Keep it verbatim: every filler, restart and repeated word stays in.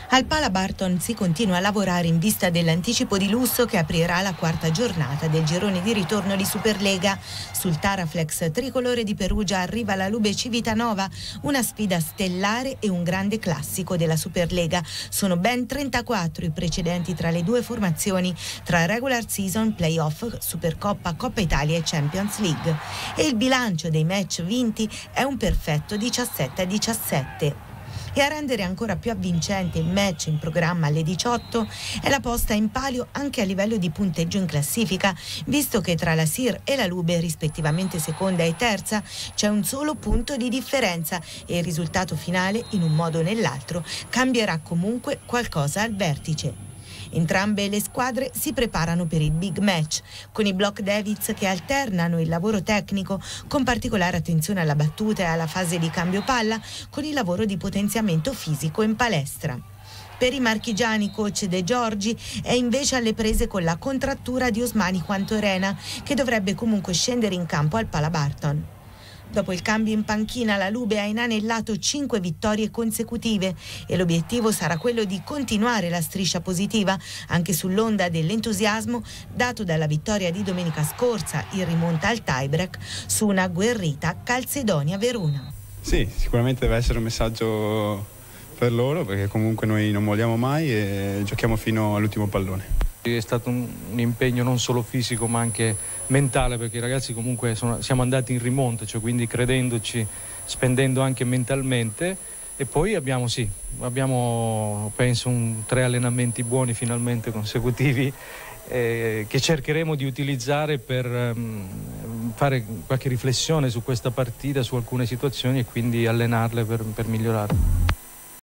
Al Pala Barton si continua a lavorare in vista dell'anticipo di lusso che aprirà la quarta giornata del girone di ritorno di Superlega. Sul Taraflex tricolore di Perugia arriva la Lube Civitanova, una sfida stellare e un grande classico della Superlega. Sono ben trentaquattro i precedenti tra le due formazioni, tra regular season, playoff, Supercoppa, Coppa Italia e Champions League. E il bilancio dei match vinti è un perfetto diciassette a diciassette. E a rendere ancora più avvincente il match in programma alle diciotto è la posta in palio anche a livello di punteggio in classifica, visto che tra la S I R e la Lube, rispettivamente seconda e terza, c'è un solo punto di differenza e il risultato finale, in un modo o nell'altro, cambierà comunque qualcosa al vertice. Entrambe le squadre si preparano per il big match, con i Block Davids che alternano il lavoro tecnico con particolare attenzione alla battuta e alla fase di cambio palla con il lavoro di potenziamento fisico in palestra. Per i marchigiani, coach De Giorgi è invece alle prese con la contrattura di Osmani Quantorena, che dovrebbe comunque scendere in campo al Pala Barton. Dopo il cambio in panchina, la Lube ha inanellato cinque vittorie consecutive e l'obiettivo sarà quello di continuare la striscia positiva anche sull'onda dell'entusiasmo dato dalla vittoria di domenica scorsa in rimonta al tiebreak su una agguerrita Calzedonia-Verona. Sì, sicuramente deve essere un messaggio per loro, perché comunque noi non molliamo mai e giochiamo fino all'ultimo pallone. È stato un, un impegno non solo fisico ma anche mentale, perché i ragazzi comunque sono, siamo andati in rimonta, cioè quindi credendoci, spendendo anche mentalmente, e poi abbiamo sì, abbiamo penso un, tre allenamenti buoni finalmente consecutivi eh, che cercheremo di utilizzare per um, fare qualche riflessione su questa partita, su alcune situazioni e quindi allenarle per, per migliorare.